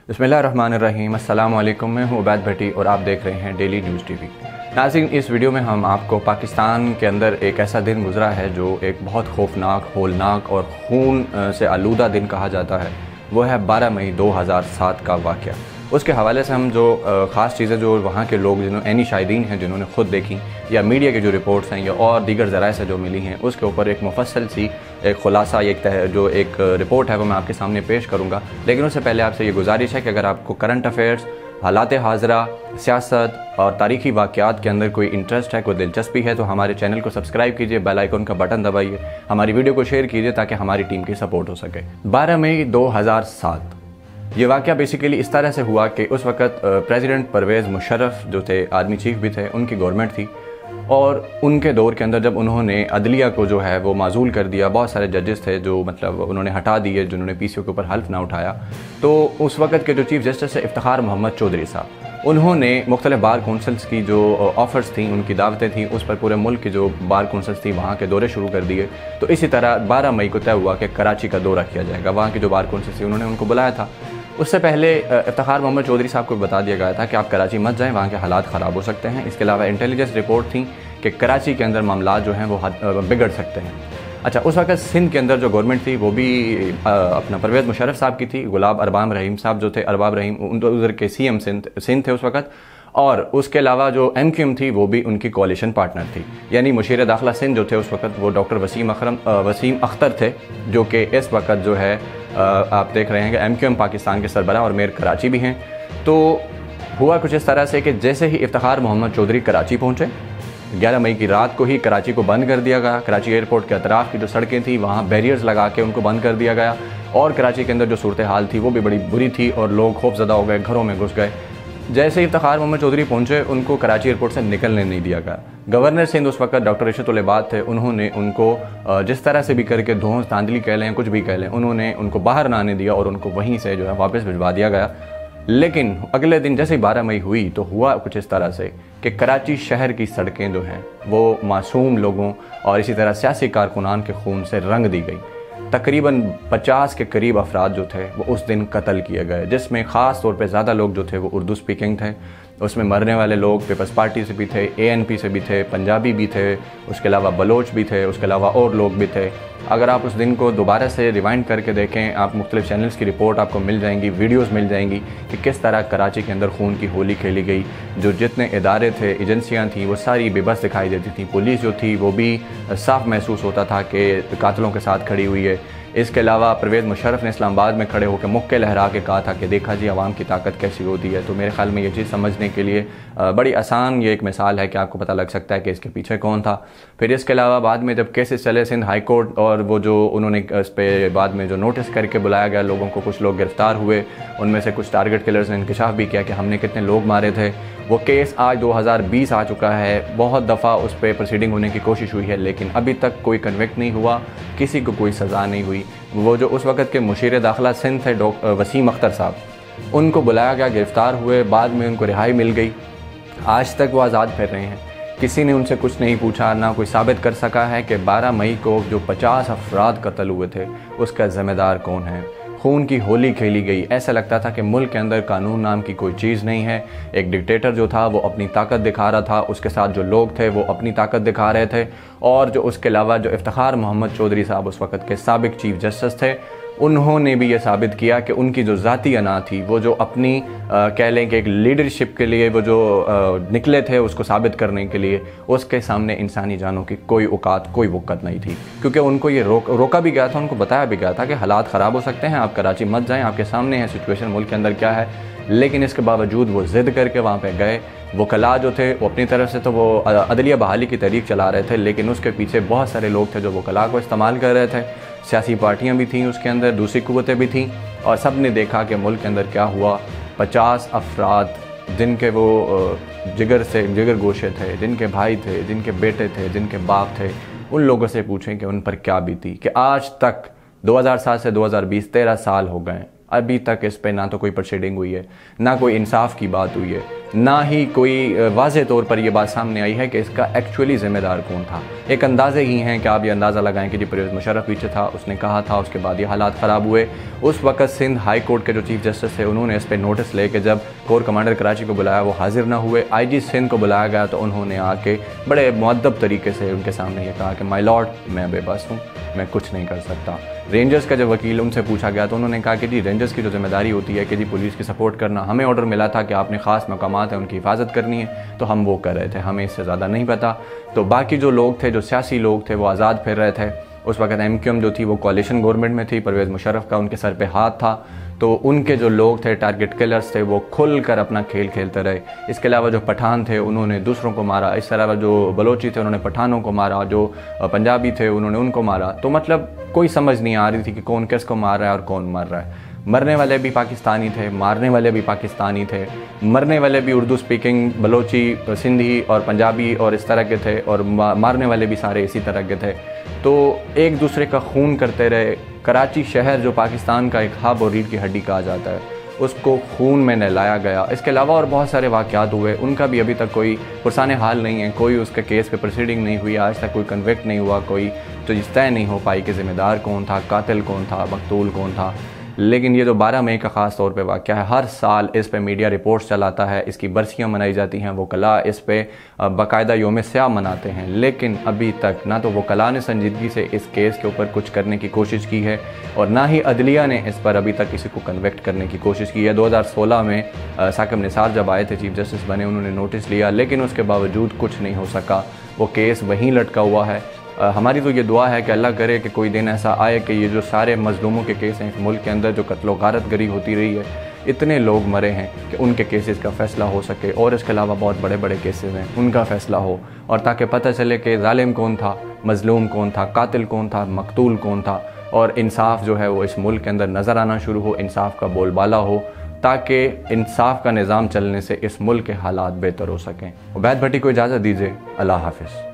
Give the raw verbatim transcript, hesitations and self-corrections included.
بسم اللہ الرحمن الرحیم، السلام علیکم، میں ہوں عبید بھٹی اور آپ دیکھ رہے ہیں ڈیلی نیوز ٹی وی۔ ناظرین، اس ویڈیو میں ہم آپ کو پاکستان کے اندر ایک ایسا دن گزرا ہے جو ایک بہت خوفناک، ہولناک اور خون سے آلودہ دن کہا جاتا ہے، وہ ہے بارہ مئی دو ہزار سات کا واقعہ۔ اس کے حوالے سے ہم جو خاص چیزیں جو وہاں کے لوگ جنہوں عینی شاہدین ہیں جنہوں نے خود دیکھیں یا میڈیا کے جو رپورٹس ہیں یا اور دیگر ذرائع سے جو ملی ہیں، اس کے اوپر ایک مفصل سی ایک خلاصہ ایک جو ایک رپورٹ ہے وہ میں آپ کے سامنے پیش کروں گا۔ لیکن اس سے پہلے آپ سے یہ گزارش ہے کہ اگر آپ کو کرنٹ افیئرز، حالات حاضرہ، سیاست اور تاریخی واقعات کے اندر کوئی انٹرسٹ ہے، کوئی دلچسپی ہے تو ہمارے چینل کو سبسکرائب کیجئے، بیل آئیکن کا بٹن دبائیے، ہماری ویڈیو کو شیئر کیجئے تاکہ ہماری ٹیم کی سپورٹ ہو سکے۔ بارہ مئی دو ہزار سات یہ واقعہ بیسیکلی اس طرح سے ہوا کہ اس وقت پریزیڈنٹ پرویز مشرف جو تھے، آرمی چیف بھی تھے، ان کی گورنمنٹ تھی، اور ان کے دور کے اندر جب انہوں نے عدلیہ کو جو ہے وہ معزول کر دیا، بہت سارے ججز تھے جو مطلب انہوں نے ہٹا دیے، جنہوں نے پی سی او کے اوپر حلف نہ اٹھایا، تو اس وقت کے جو چیف جسٹس ہے افتخار محمد چودھری صاحب، انہوں نے مختلف بار کونسلز کی جو آفرز تھیں، ان کی دعوتیں تھیں، اس پر پورے ملک کی جو بار کونسلز تھیں وہاں کے دورے شروع کر دیے۔ تو اسی طرح بارہ مئی کو طے ہوا کہ کراچی کا دورہ کیا جائے گا۔ وہاں کی جو بار کونسلز تھیں انہوں نے ان کو بلایا تھا۔ اس سے پہلے افتخار محمد چودھری صاحب کو بتا دیا گیا تھا کہ آپ کراچی مت جائیں، وہاں کے حالات خراب ہو سکتے ہیں۔ اس کے علاوہ انٹیلیجنس رپورٹ تھیں کہ کراچی کے اندر معاملات جو ہیں وہ بگڑ سکتے ہیں۔ اچھا، اس وقت سندھ کے اندر جو گورنمنٹ تھی وہ بھی اپنا پرویز مشرف صاحب کی تھی، گلاب ارباب رحیم صاحب جو تھے، ارباب رحیم ادھر کے سی ایم سندھ سندھ تھے اس وقت، اور اس کے علاوہ جو ایم کیو ایم تھی وہ بھی ان کی کوalition پارٹنر تھی، یعنی مشیر داخلہ سندھ جو تھے اس وقت وہ ڈاکٹر وسیم اکرم وسیم اختر تھے، جو کہ اس وقت جو ہے آپ دیکھ رہے ہیں کہ ایم کیو ایم پاکستان کے سربراہ اور میر کراچی بھی ہیں۔ تو ہوا کچھ اس طرح سے کہ جیسے ہی افتخار محمد چودھری کراچی پہنچے، گیارہ مئی کی رات کو ہی کراچی کو بند کر دیا گیا۔ کراچی ایئرپورٹ کے اطراف کی جو سڑکیں تھیں وہاں بیریئرز لگا کے ان کو بند کر دیا گیا، اور کراچی کے اندر جو صورتحال تھی وہ بھی بڑی بری تھی اور لوگ خوف زدہ ہو گئے، گھروں میں گھس گئے۔ جیسے ہی افتخار محمد چودھری پہنچے ان کو کراچی ایئرپورٹ سے نکلنے نہیں دیا گیا۔ گورنر سندھ اس وقت ڈاکٹر رشید العباد تھے، انہوں نے ان کو جس طرح سے بھی کر کے دھونس دھاندلی کہہ لیں، کچھ بھی کہہ لیں، انہوں نے ان کو باہر نہ آنے دیا اور ان کو وہیں سے جو ہے واپس بھجوا دیا گیا۔ لیکن اگلے دن جیسے ہی بارہ مئی ہوئی تو ہوا کچھ اس طرح سے کہ کراچی شہر کی سڑکیں جو ہیں وہ معصوم لوگوں اور اسی طرح سیاسی کارکنان کے خون سے رنگ دی گئی۔ تقریباً پچاس کے قریب افراد جو تھے وہ اس دن قتل کیے گئے، جس میں خاص طور پہ زیادہ لوگ جو تھے وہ اردو سپیکنگ تھے۔ اس میں مرنے والے لوگ پیپلز پارٹی سے بھی تھے، اے این پی سے بھی تھے، پنجابی بھی تھے، اس کے علاوہ بلوچ بھی تھے، اس کے علاوہ اور لوگ بھی تھے۔ اگر آپ اس دن کو دوبارہ سے ریوائنڈ کر کے دیکھیں، آپ مختلف چینلز کی رپورٹ آپ کو مل جائیں گی، ویڈیوز مل جائیں گی کہ کس طرح کراچی کے اندر خون کی ہولی کھیلی گئی۔ جو جتنے ادارے تھے، ایجنسیاں تھیں، وہ ساری بے بس دکھائی دیتی تھیں۔ پولیس جو تھی وہ بھی صاف محسوس ہوتا تھا کہ قاتلوں کے ساتھ کھڑی ہوئی ہے۔ اس کے علاوہ پرویز مشرف نے اسلام آباد میں کھڑے ہو کے مکے لہرا کے کہا تھا کہ دیکھا جی عوام کی طاقت کیسی ہوتی ہے۔ تو میرے خیال میں یہ چیز سمجھنے کے لیے بڑی آسان یہ ایک مثال ہے کہ آپ کو پتہ لگ سکتا ہے کہ اس کے پیچھے کون تھا۔ پھر اس کے علاوہ بعد میں جب کیسز چلے سندھ ہائی کورٹ، اور وہ جو انہوں نے اس پہ بعد میں جو نوٹس کر کے بلایا گیا لوگوں کو، کچھ لوگ گرفتار ہوئے، ان میں سے کچھ ٹارگٹ کلرز نے انکشاف بھی کیا کہ ہم نے کتنے لوگ مارے تھے۔ وہ کیس آج دو ہزار بیس آ چکا ہے، بہت دفعہ اس پہ پروسیڈنگ ہونے کی کوشش ہوئی ہے، لیکن ابھی تک کوئی کنوکٹ نہیں ہوا، کسی کو کوئی سزا نہیں ہوئی۔ وہ جو اس وقت کے مشیر داخلہ سندھ تھے وسیم اختر صاحب، ان کو بلایا گیا، گرفتار ہوئے، بعد میں ان کو رہائی مل گئی۔ آج تک وہ آزاد پھر رہے ہیں، کسی نے ان سے کچھ نہیں پوچھا، نہ کوئی ثابت کر سکا ہے کہ بارہ مئی کو جو پچاس افراد قتل ہوئے تھے اس کا ذمہ دار کون ہے۔ خون کی ہولی کھیلی گئی، ایسا لگتا تھا کہ ملک کے اندر قانون نام کی کوئی چیز نہیں ہے۔ ایک ڈکٹیٹر جو تھا وہ اپنی طاقت دکھا رہا تھا، اس کے ساتھ جو لوگ تھے وہ اپنی طاقت دکھا رہے تھے، اور جو اس کے علاوہ جو افتخار محمد چودھری صاحب اس وقت کے سابق چیف جسٹس تھے، انہوں نے بھی یہ ثابت کیا کہ ان کی جو ذاتی انا تھی، وہ جو اپنی کہہ لیں کہ ایک لیڈرشپ کے لیے وہ جو نکلے تھے اس کو ثابت کرنے کے لیے، اس کے سامنے انسانی جانوں کی کوئی اوقات، کوئی وقت نہیں تھی، کیونکہ ان کو یہ روک روکا بھی گیا تھا، ان کو بتایا بھی گیا تھا کہ حالات خراب ہو سکتے ہیں، آپ کراچی مت جائیں، آپ کے سامنے ہے سچویشن ملک کے اندر کیا ہے۔ لیکن اس کے باوجود وہ ضد کر کے وہاں پہ گئے۔ وکلاء جو تھے وہ اپنی طرف سے تو وہ عدلیہ بحالی کی تحریک چلا رہے تھے، لیکن اس کے پیچھے بہت سارے لوگ تھے جو وکلاء کو استعمال کر رہے تھے، سیاسی پارٹیاں بھی تھیں اس کے اندر، دوسری قوتیں بھی تھیں، اور سب نے دیکھا کہ ملک کے اندر کیا ہوا۔ پچاس افراد جن کے وہ جگر سے جگر گوشے تھے، جن کے بھائی تھے، جن کے بیٹے تھے، جن کے باپ تھے، ان لوگوں سے پوچھیں کہ ان پر کیا بیتی، کہ آج تک دو ہزار سات سے دو ہزار بیس تیرہ سال ہو گئے، ابھی تک اس پہ نہ تو کوئی پروسیڈنگ ہوئی ہے، نہ کوئی انصاف کی بات ہوئی ہے۔ نہ ہی کوئی واضح طور پر یہ بات سامنے آئی ہے کہ اس کا ایکچولی ذمہ دار کون تھا۔ ایک اندازے ہی ہیں کہ آپ یہ اندازہ لگائیں کہ جی پرویز مشرف پیچھے تھا، اس نے کہا تھا، اس کے بعد یہ حالات خراب ہوئے۔ اس وقت سندھ ہائی کورٹ کے جو چیف جسٹس تھے انہوں نے اس پہ نوٹس لے کے جب کور کمانڈر کراچی کو بلایا وہ حاضر نہ ہوئے، آئی جی سندھ کو بلایا گیا تو انہوں نے آ کے بڑے مؤدب طریقے سے ان کے سامنے یہ کہا کہ مائی لارڈ میں بے بس ہوں، میں کچھ نہیں کر سکتا۔ رینجرز کا جو وکیل ان سے پوچھا گیا تو انہوں نے کہا کہ جی رینجرز کی جو ذمہ داری ہوتی ہے کہ جی پولیس کی سپورٹ کرنا، ہمیں آرڈر ملا تھا کہ آپ نے خاص مقامات ہیں ان کی حفاظت کرنی ہے تو ہم وہ کر رہے تھے، ہمیں اس سے زیادہ نہیں پتہ۔ تو باقی جو لوگ تھے، جو سیاسی لوگ تھے، وہ آزاد پھر رہے تھے۔ اس وقت ایم کیو ایم جو تھی وہ کوalition گورنمنٹ میں تھی، پرویز مشرف کا ان کے سر پہ ہاتھ تھا، تو ان کے جو لوگ تھے ٹارگٹ کلرز تھے وہ کھل کر اپنا کھیل کھیلتے رہے۔ اس کے علاوہ جو پٹھان تھے انہوں نے دوسروں کو مارا، اس علاوہ جو بلوچی تھے انہوں نے پٹھانوں کو مارا، جو پنجابی تھے انہوں نے ان کو مارا۔ تو مطلب کوئی سمجھ نہیں آ رہی تھی کہ کون کس کو مار رہا ہے اور کون مر رہا ہے۔ مرنے والے بھی پاکستانی تھے، مارنے والے بھی پاکستانی تھے، مرنے والے بھی اردو سپیکنگ بلوچی، سندھی اور پنجابی اور اس طرح کے تھے، اور مارنے والے بھی سارے اسی طرح کے تھے۔ تو ایک دوسرے کا خون کرتے رہے۔ کراچی شہر جو پاکستان کا ایک ہب اور ریڑھ کی ہڈی کہا جاتا ہے، اس کو خون میں نہلایا گیا۔ اس کے علاوہ اور بہت سارے واقعات ہوئے، ان کا بھی ابھی تک کوئی پرسان حال نہیں ہے، کوئی اس کے کیس پہ پروسیڈنگ نہیں ہوئی، آج تک کوئی کنوکٹ نہیں ہوا، کوئی تو طے نہیں ہو پائی کہ ذمہ دار کون تھا، قاتل کون تھا، مقتول کون تھا۔ لیکن یہ جو بارہ مئی کا خاص طور پہ واقعہ ہے، ہر سال اس پہ میڈیا رپورٹس چلاتا ہے، اس کی برسیاں منائی جاتی ہیں، وکلاء اس پہ باقاعدہ یوم سیاہ مناتے ہیں، لیکن ابھی تک نہ تو وکلاء نے سنجیدگی سے اس کیس کے اوپر کچھ کرنے کی کوشش کی ہے، اور نہ ہی عدلیہ نے اس پر ابھی تک کسی کو کنوکٹ کرنے کی کوشش کی ہے۔ دو ہزار سولہ میں ثاقب نثار جب آئے تھے چیف جسٹس بنے، انہوں نے نوٹس لیا، لیکن اس کے باوجود کچھ نہیں ہو سکا، وہ کیس وہیں لٹکا ہوا ہے۔ ہماری تو یہ دعا ہے کہ اللہ کرے کہ کوئی دن ایسا آئے کہ یہ جو سارے مظلوموں کے کیس ہیں اس ملک کے اندر، جو قتل و غارت گری ہوتی رہی ہے، اتنے لوگ مرے ہیں کہ ان کے کیسز کا فیصلہ ہو سکے، اور اس کے علاوہ بہت بڑے بڑے کیسز ہیں ان کا فیصلہ ہو، اور تاکہ پتہ چلے کہ ظالم کون تھا، مظلوم کون تھا، قاتل کون تھا، مقتول کون تھا، اور انصاف جو ہے وہ اس ملک کے اندر نظر آنا شروع ہو، انصاف کا بول بالا ہو، تاکہ انصاف کا نظام چلنے سے اس ملک کے حالات بہتر ہو سکیں۔ عبید بھٹی کو اجازت دیجیے، اللہ حافظ۔